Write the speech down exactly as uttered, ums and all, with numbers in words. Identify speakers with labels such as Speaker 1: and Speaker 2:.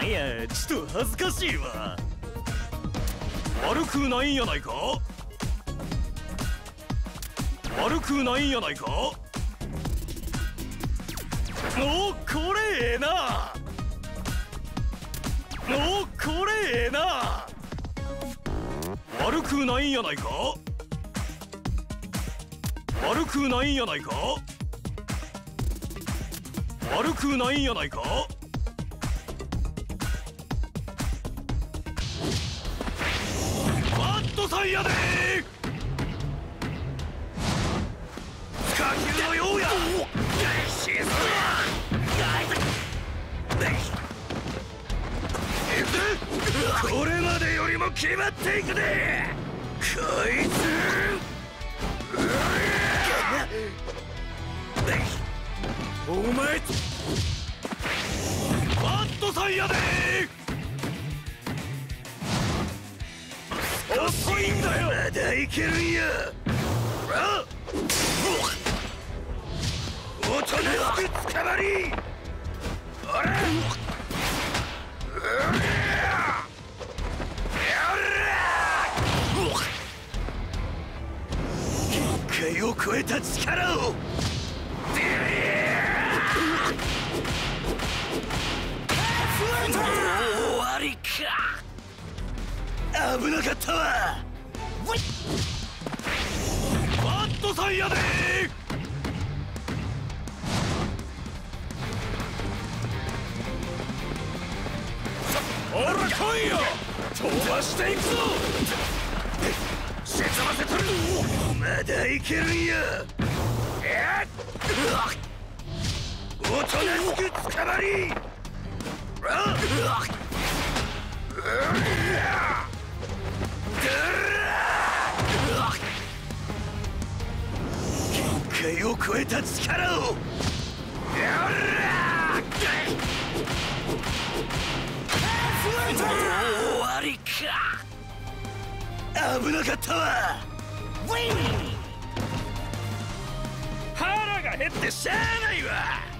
Speaker 1: なんや、ちょっと恥ずかしいわ。悪くないんやないか。悪くないんやないか。おお、これええな。おお、これええな。悪くないんやないか。悪くないんやないか。悪くないんやないか。バットさんやでー。火球のようや。沈む。これまでよりも決まっていくでこいつ。お前バットさんやでー。遅いんだよ。まだいけるんや。あおとなしくつかまり。おら限界を超えた力を。終わりか。危なかったわ。バットさんやでー。ほら来いよ。飛ばしていくぞ。沈ませとる。まだいけるんや。おとなしくつかまり。限界を超えた力を。終わりか。危なかったわ。腹が減ってしゃあないわ。